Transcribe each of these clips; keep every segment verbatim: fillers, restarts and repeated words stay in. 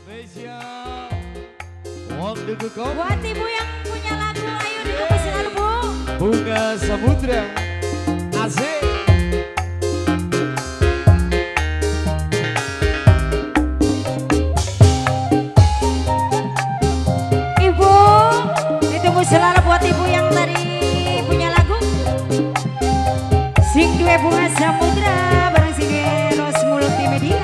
Spesial Wong Duku Kopi. Buat ibu yang punya lagu, ayo dikasih selalu bu. Bunga Samudra Asik. Ibu, ditunggu selalu buat ibu yang tadi punya lagu. Sing dua Bunga Samudra bareng si Geros Multimedia.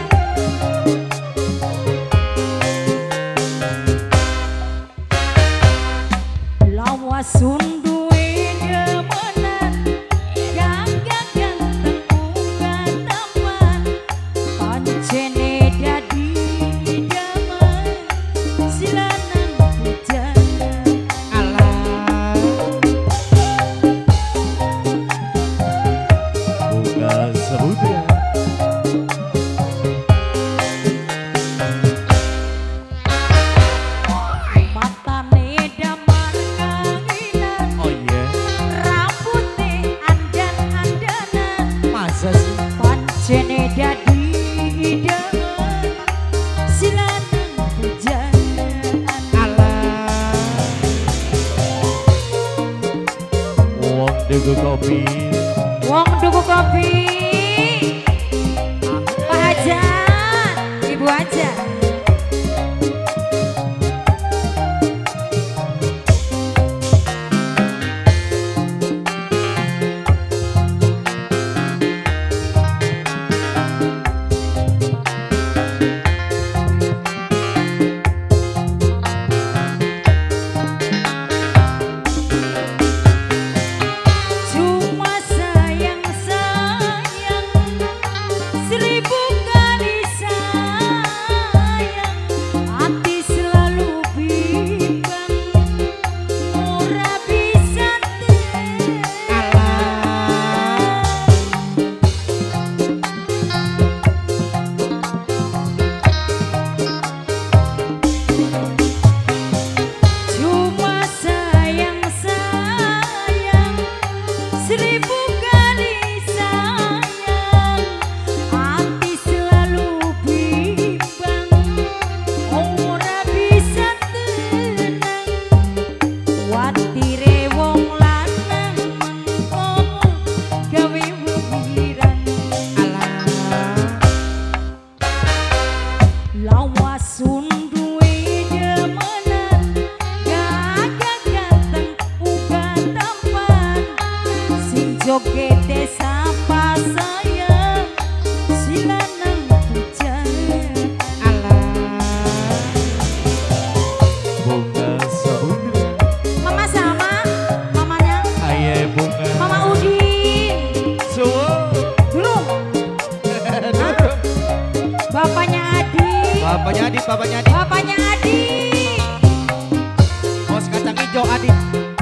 Sunduwe demenan gagah ganteng unggah taman pancene dadi idaman silanang pujana Alah Bunga Samudra. Pancene dadi idaman silanang pujanaan. Alah Wong Duku Kopi. Wong Duku Kopi. Pak Haja, Ibu Haja. Joget desa sayang silanang pujanaan. Alah Bunga Samudra. Mama sama mamanya. Aye Bunga. Mama Udin. So Belum. Bapaknya Adi. Bapaknya Adit, bapaknya Adit. Bapaknya Adi. Bos kacang hijau Adit.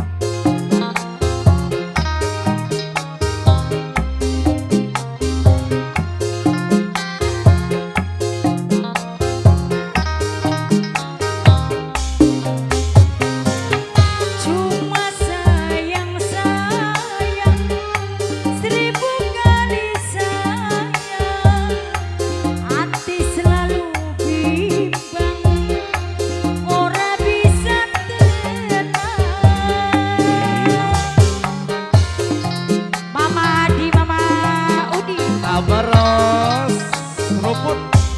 Baros rumput.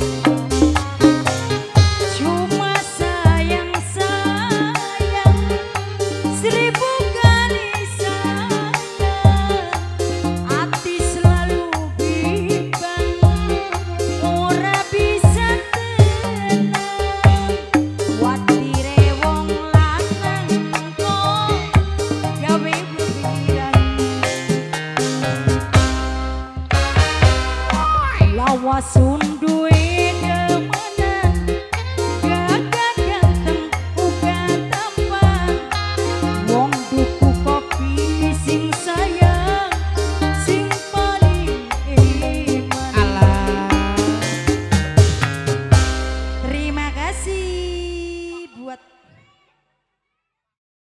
Cuma sayang sayang seribu kali sayang hati selalu bimbang ora bisa tenang watire wong lanang kok gawe pikiran lawas sun